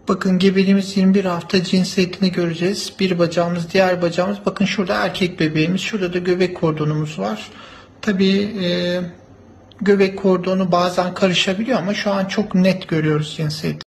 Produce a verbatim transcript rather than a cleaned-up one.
Bakın gebeliğimiz yirmi bir hafta, cinsiyetini göreceğiz. Bir bacağımız, diğer bacağımız. Bakın şurada erkek bebeğimiz. Şurada da göbek kordonumuz var. Tabii e, göbek kordonu bazen karışabiliyor ama şu an çok net görüyoruz cinsiyeti.